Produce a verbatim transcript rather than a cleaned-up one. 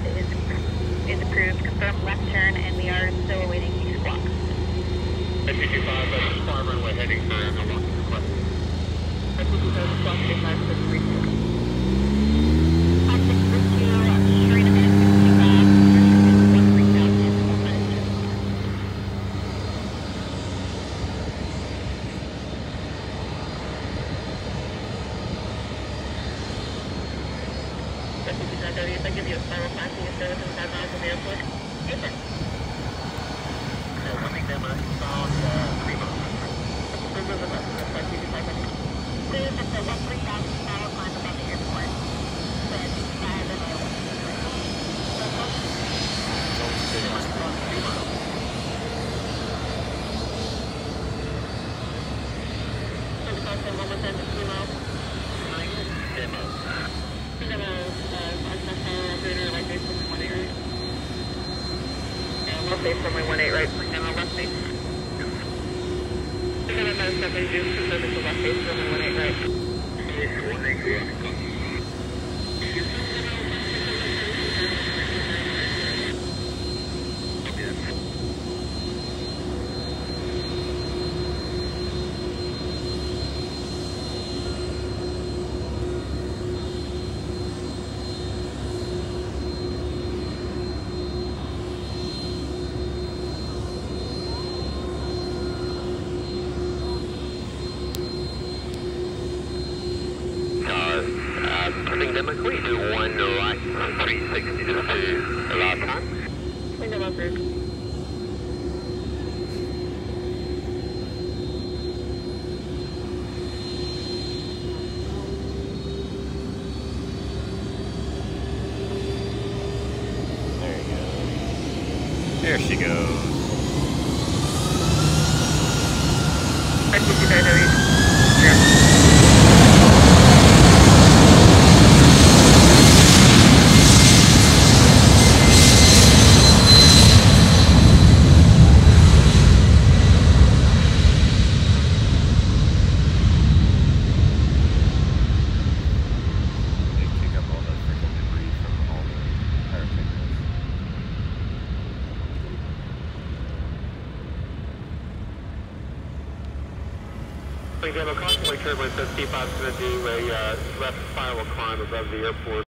is, is approved. Confirm left turn, and we are still awaiting each squawk. S two two five, uh, far runway heading for Milwaukee request. S two two five, squawk two five six three two. five six three two, straight ahead, fifty-five, one three thousand, one minutes. S two two five, if I give you a final passing of seven five miles from the airport? Yes, sir. Uh, one thing that must found, uh, three miles. Clear at the one three thousand power climb above the airport. So I think five and I left base from my one eight right, bring down left base. We're gonna know seven due to service to left base from my one eight right. one eight right. I think that we do one right, three sixty just to allow time. I think I'm up here. There you go. There she goes. I think you guys are easy. We have a constantly turbulent fifty-five is going to do a uh, left spiral climb above the airport.